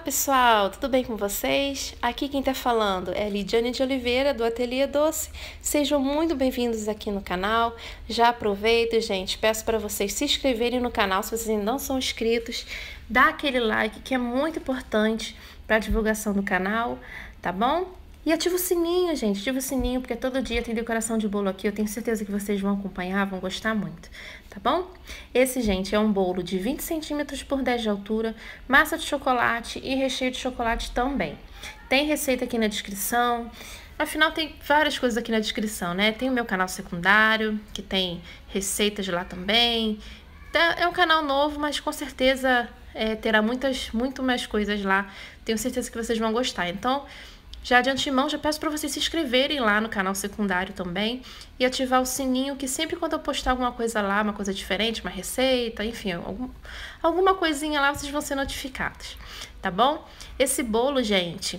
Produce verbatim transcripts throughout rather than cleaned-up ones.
pessoal, tudo bem com vocês? Aqui quem tá falando é Lidiane de Oliveira, do Ateliê Doce. Sejam muito bem-vindos aqui no canal. Já aproveita, gente, peço para vocês se inscreverem no canal se vocês ainda não são inscritos. Dá aquele like que é muito importante para a divulgação do canal, tá bom? E ativa o sininho, gente, ativa o sininho, porque todo dia tem decoração de bolo aqui, eu tenho certeza que vocês vão acompanhar, vão gostar muito, tá bom? Esse, gente, é um bolo de vinte centímetros por dez de altura, massa de chocolate e recheio de chocolate também. Tem receita aqui na descrição, afinal tem várias coisas aqui na descrição, né? Tem o meu canal secundário, que tem receitas lá também. É um canal novo, mas com certeza é, terá muitas, muito mais coisas lá, tenho certeza que vocês vão gostar, então... Já de antemão, já peço para vocês se inscreverem lá no canal secundário também e ativar o sininho, que sempre quando eu postar alguma coisa lá, uma coisa diferente, uma receita, enfim, algum, alguma coisinha lá, vocês vão ser notificados, tá bom? Esse bolo, gente,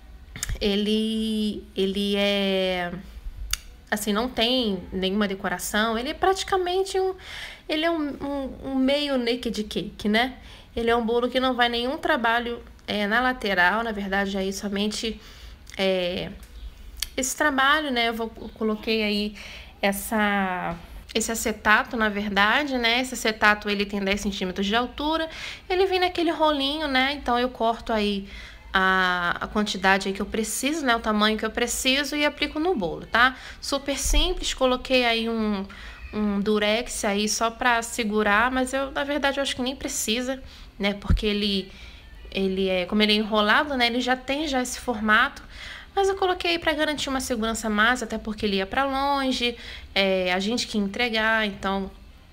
ele, ele é, assim, não tem nenhuma decoração, ele é praticamente um, ele é um, um, um meio naked cake, né? Ele é um bolo que não vai nenhum trabalho é, na lateral, na verdade, aí somente... É, esse trabalho, né, eu, vou, eu coloquei aí essa, esse acetato, na verdade, né, esse acetato ele tem dez centímetros de altura, ele vem naquele rolinho, né, então eu corto aí a, a quantidade aí que eu preciso, né, o tamanho que eu preciso e aplico no bolo, tá? Super simples, coloquei aí um, um durex aí só pra segurar, mas eu, na verdade, eu acho que nem precisa, né, porque ele... Ele é, como ele é enrolado, né, ele já tem já esse formato, mas eu coloquei para garantir uma segurança mais, até porque ele ia para longe, é, a gente que entregar, então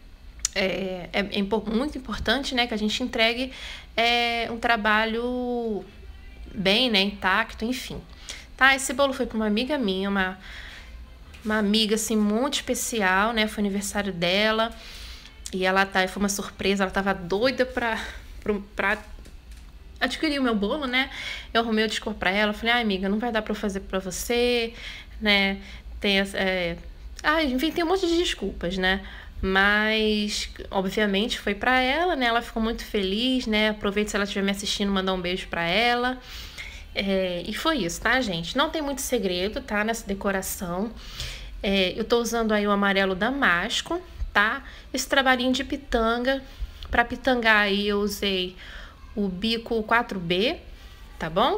é, é, é muito importante, né, que a gente entregue é, um trabalho bem, né, intacto, enfim. Tá, esse bolo foi para uma amiga minha, uma, uma amiga, assim, muito especial, né, foi aniversário dela, e ela tá, foi uma surpresa, ela tava doida pra... pra adquiri o meu bolo, né? Eu arrumei o descor pra ela. Falei, ai, amiga, não vai dar pra eu fazer pra você, né? Tem essa... É... Ah, enfim, tem um monte de desculpas, né? Mas, obviamente, foi pra ela, né? Ela ficou muito feliz, né? Aproveito se ela estiver me assistindo, mandar um beijo pra ela. É... E foi isso, tá, gente? Não tem muito segredo, tá? Nessa decoração. É... Eu tô usando aí o amarelo damasco, tá? Esse trabalhinho de pitanga. Pra pitangar aí, eu usei... o bico quatro B, tá bom?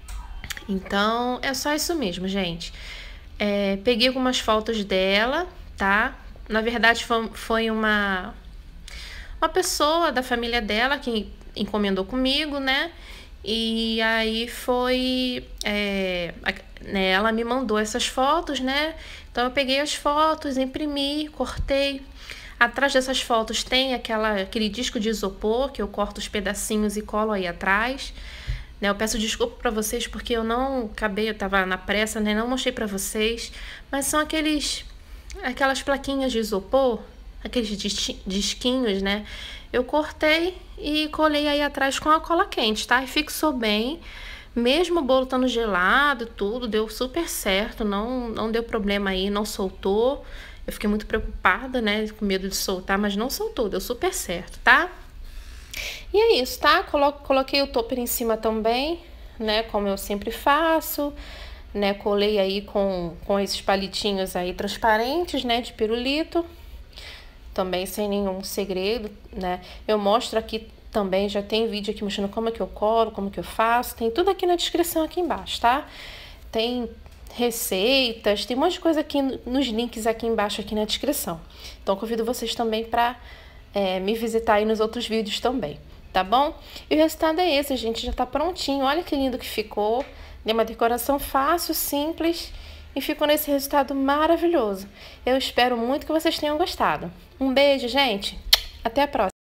Então, é só isso mesmo, gente. É, peguei algumas fotos dela, tá? Na verdade, foi, foi uma, uma pessoa da família dela que encomendou comigo, né? E aí foi... É, né, ela me mandou essas fotos, né? Então, eu peguei as fotos, imprimi, cortei... Atrás dessas fotos tem aquela, aquele disco de isopor, que eu corto os pedacinhos e colo aí atrás. Né, eu peço desculpa para vocês porque eu não acabei, eu tava na pressa, né, não mostrei para vocês. Mas são aqueles, aquelas plaquinhas de isopor, aqueles disquinhos, né? Eu cortei e colei aí atrás com a cola quente, tá? E fixou bem. Mesmo o bolo estando gelado, tudo, deu super certo, não, não deu problema aí, não soltou. Eu fiquei muito preocupada, né, com medo de soltar, mas não soltou, deu super certo, tá? E é isso, tá? Colo coloquei o topper em cima também, né, como eu sempre faço, né, colei aí com, com esses palitinhos aí transparentes, né, de pirulito, também sem nenhum segredo, né? Eu mostro aqui também, já tem vídeo aqui mostrando como é que eu colo, como que eu faço, tem tudo aqui na descrição aqui embaixo, tá? Tem... receitas, tem um monte de coisa aqui nos links aqui embaixo, aqui na descrição. Então, convido vocês também para é, me visitar aí nos outros vídeos também, tá bom? E o resultado é esse, gente, já tá prontinho. Olha que lindo que ficou. É uma decoração fácil, simples e ficou nesse resultado maravilhoso. Eu espero muito que vocês tenham gostado. Um beijo, gente. Até a próxima.